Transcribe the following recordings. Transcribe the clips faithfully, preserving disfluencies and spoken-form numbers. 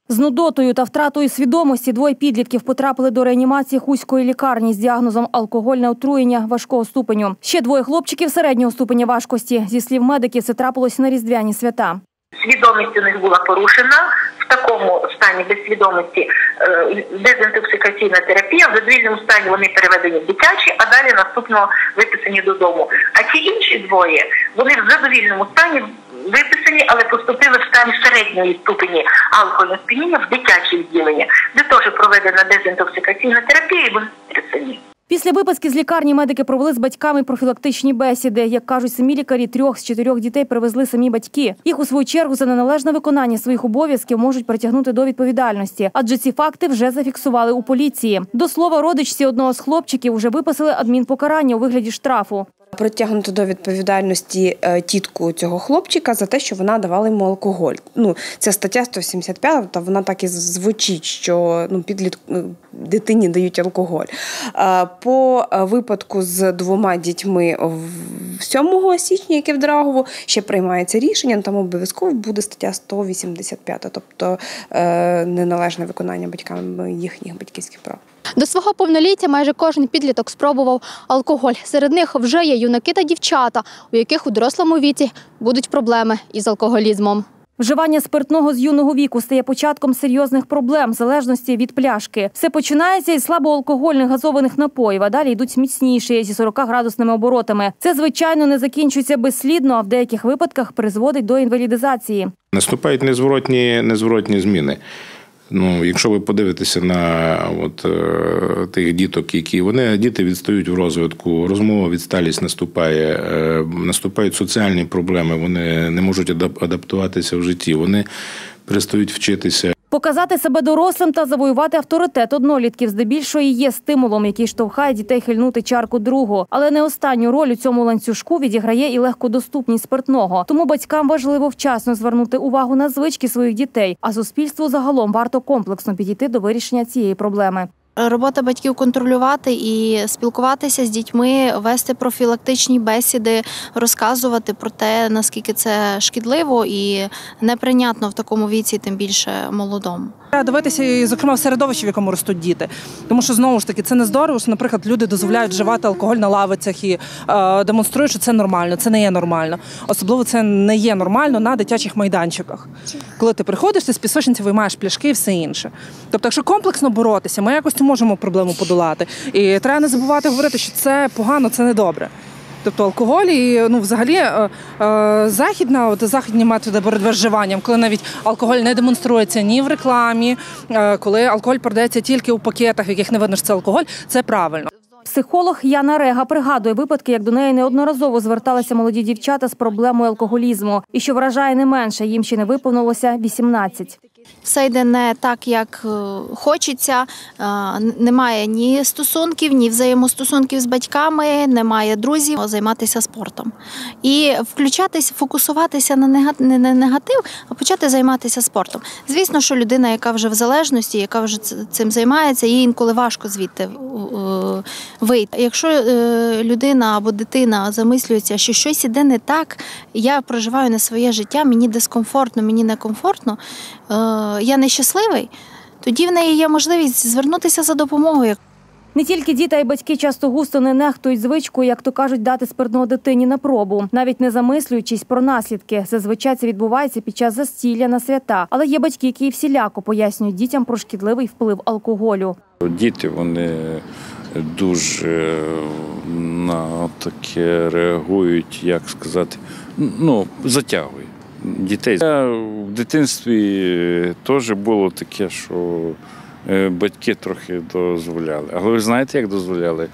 З нудотою та втратою свідомості двоє підлітків потрапили до реанімації Хуської лікарні з діагнозом алкогольне отруєння важкого ступеню. Ще двоє хлопчиків середнього ступеня важкості. Зі слів медиків, це трапилось на різдвяні свята. Свідомість у них була порушена. В такому стані без свідомості дезінтоксикаційна терапія, в задовільному стані вони переведені в дитячі, а далі наступно виписані додому. А ті інші двоє, вони в задовільному стані виписані, але поступили в стан середньої ступені алкогольного сп'яніння в дитячі відділення, де теж проведена дезінтоксикаційна терапія і вони виписані. Після виписки з лікарні медики провели з батьками профілактичні бесіди. Як кажуть самі лікарі, трьох з чотирьох дітей привезли самі батьки. Їх у свою чергу за неналежне виконання своїх обов'язків можуть притягнути до відповідальності, адже ці факти вже зафіксували у поліції. До слова, родичці одного з хлопчиків вже виписали адмінпокарання у вигляді штрафу. Притягнуто до відповідальності тітку цього хлопчика за те, що вона давала йому алкоголь. Ну, це стаття сто сімдесят п'ять, та вона так і звучить, що ну, підлітку, дитині дають алкоголь. По випадку з двома дітьми сьомого січня, які в Драгово, ще приймається рішення, там обов'язково буде стаття сто вісімдесят п'ять, тобто неналежне виконання батьками їхніх батьківських прав. До свого повноліття майже кожен підліток спробував алкоголь. Серед них вже є юнаки та дівчата, у яких у дорослому віці будуть проблеми із алкоголізмом. Вживання спиртного з юного віку стає початком серйозних проблем в залежності від пляшки. Все починається із слабоалкогольних газованих напоїв, а далі йдуть міцніші зі сорокаградусними оборотами. Це, звичайно, не закінчується безслідно, а в деяких випадках призводить до інвалідизації. Наступають незворотні, незворотні зміни. Ну, якщо ви подивитеся на от, е, тих діток, які вони, діти відстають в розвитку, розмова відсталість наступає, е, наступають соціальні проблеми, вони не можуть адаптуватися в житті, вони перестають вчитися. Показати себе дорослим та завоювати авторитет однолітків здебільшого і є стимулом, який штовхає дітей хильнути чарку другу. Але не останню роль у цьому ланцюжку відіграє і легкодоступність спиртного. Тому батькам важливо вчасно звернути увагу на звички своїх дітей, а суспільству загалом варто комплексно підійти до вирішення цієї проблеми. Робота батьків – контролювати і спілкуватися з дітьми, вести профілактичні бесіди, розказувати про те, наскільки це шкідливо і неприйнятно в такому віці, тим більше молодому. Дивитися, зокрема, в середовищі, в якому ростуть діти. Тому що, знову ж таки, це не здорово, що, наприклад, люди дозволяють вживати алкоголь на лавицях і е, демонструють, що це нормально. Це не є нормально. Особливо це не є нормально на дитячих майданчиках. Коли ти приходиш, ти з пісочниці виймаєш пляшки і все інше. Тобто, якщо комплексно боротися, ми якось можемо проблему подолати. І треба не забувати говорити, що це погано, це недобре. Тобто алкоголь і ну, взагалі е, е, західна, от, західні методи боротьби з вживанням, коли навіть алкоголь не демонструється ні в рекламі, е, коли алкоголь продається тільки у пакетах, в яких не видно, що це алкоголь, це правильно. Психолог Яна Рега пригадує випадки, як до неї неодноразово зверталися молоді дівчата з проблемою алкоголізму. І що вражає не менше, їм ще не виповнилося вісімнадцять. Все йде не так, як хочеться, немає ні стосунків, ні взаємостосунків з батьками, немає друзів, займатися спортом. І включатися, фокусуватися на негатив, а почати займатися спортом. Звісно, що людина, яка вже в залежності, яка вже цим займається, їй інколи важко звідти вийти. Якщо людина або дитина замислюється, що щось іде не так, я проживаю не своє життя, мені дискомфортно, мені некомфортно, я нещасливий, тоді в неї є можливість звернутися за допомогою. Не тільки діти, а й батьки часто густо не нехтують звичкою, як то кажуть, дати спиртного дитині на пробу, навіть не замислюючись про наслідки. Зазвичай це відбувається під час застілля на свята. Але є батьки, які всіляко пояснюють дітям про шкідливий вплив алкоголю. Діти, вони дуже на таке реагують, як сказати, ну, затягують дітей. В дитинстві теж було таке, що батьки трохи дозволяли. Але ви знаєте, як дозволяли?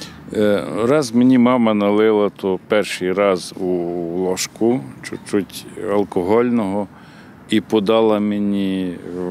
Раз мені мама налила, то перший раз у ложку, чуть-чуть алкогольного, і подала мені,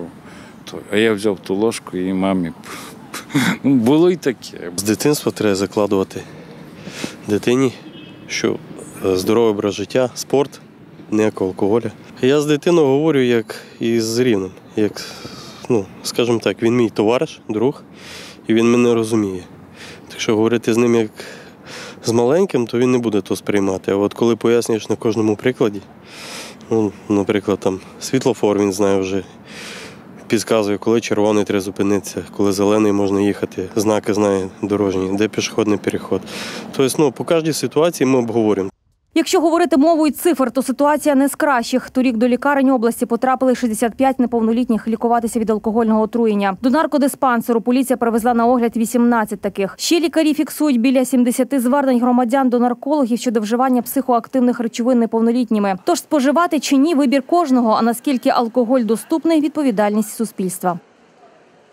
а я взяв ту ложку і мамі. Було й таке. З дитинства треба закладувати дитині, що здоровий образ життя, спорт, ніякого алкоголю. Я з дитиною говорю, як і з рівним. Як, ну, скажімо так, він мій товариш, друг, і він мене розуміє. Так що говорити з ним як з маленьким, то він не буде то сприймати. А от коли пояснюєш на кожному прикладі, ну, наприклад, там світлофор він знає вже підказує, коли червоний треба зупинитися, коли зелений можна їхати, знаки знає дорожні, де пішохідний переход. Тобто, ну, по кожній ситуації ми обговорюємо. Якщо говорити мовою цифр, то ситуація не з кращих. Торік до лікарень області потрапили шістдесят п'ять неповнолітніх лікуватися від алкогольного отруєння. До наркодиспансеру поліція привезла на огляд вісімнадцять таких. Ще лікарі фіксують біля сімдесят звернень громадян до наркологів щодо вживання психоактивних речовин неповнолітніми. Тож споживати чи ні – вибір кожного, а наскільки алкоголь доступний – відповідальність суспільства.